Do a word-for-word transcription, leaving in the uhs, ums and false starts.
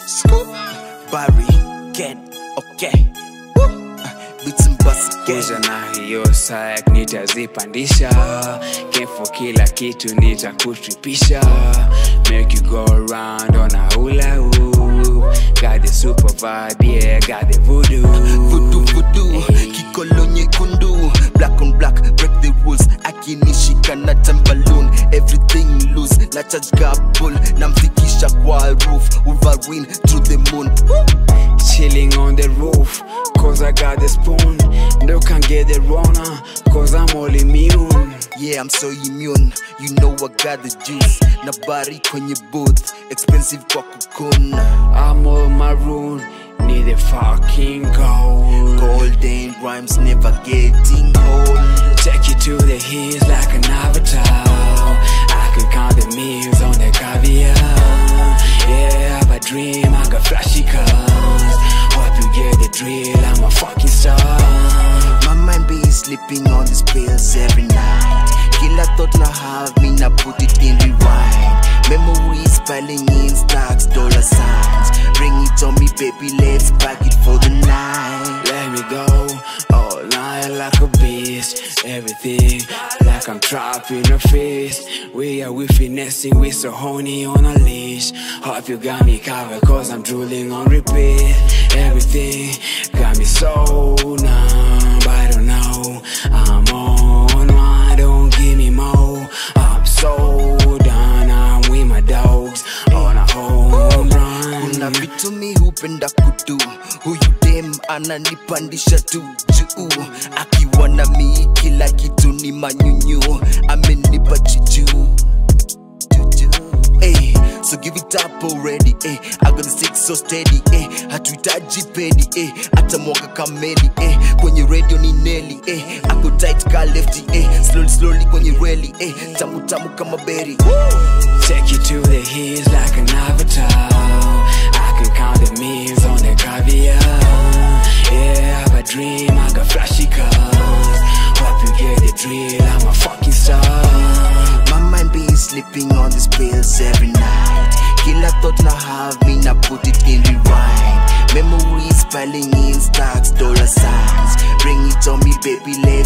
Scoop, Barricade, okay. Kuja na hiyo sayak nitazipandisha, kefo kila kitu nitakutripisha. Make you go around on a hula hoop. Got the super vibe, yeah, got the voodoo. Voodoo, voodoo, hey. Kikolo nyekundu, black on black, break the rules. Akinishika na tamballoon, everything loose. Na charge gapple, namfikisha kwa roof. Wolverine through the moon. Chilling on the roof, cause I got the spoon. No can get the Rona, cause I'm all immune. Yeah, I'm so immune, you know I got the juice. Nabari kwenye booth, expensive kwa kukuna. I'm all maroon, need a fucking gold. Golden rhymes never getting old. Take you to the hills like an avatar. I can count the meals on the caviar. Yeah, I have a dream, I got flashy cars. Hope you get the drill, I'm a fucking star. My mind be sleeping on these pills every night. Killer thought na have me, na put it in rewind. Memories spelling in stacks, dollar signs. Bring it on me, baby, let's pack it for the night. Let me go all night like a beast. Everything like I'm trapped in a fist. We are we finessing, we so horny on a leash. Hope you got me covered, cause I'm drooling on repeat. Everything got me so numb, I don't know. I'm on one, don't give me more. I'm so done, I'm with my dogs on a home run. Kuna vitu mi hupenda kudu, huyu dem ananipandisha tu juu. Akiwa na mi kila kitu ni manyunyu, amenipa juju. Hey, so give it up already, eh. I got the stick so steady, eh. Hatuitaji pedi, eh. Ata mwaka kameli, eh. Kwenye radio ni Nelly, eh. Ako tight ka lefty, eh. Slowly slowly kwenye rally, eh. Tamu tamu kama berry. Take you to the hills like an avatar. I can count the meals on the caviar. Yeah, I have a dream, I got flashy cars. Hope you get the drill, I'm a fucking star. My mind be sleeping on these pills every night. Killer thought na have me, na put it in rewind. Memories piling in stacks, dollar signs. Bring it on me, baby, let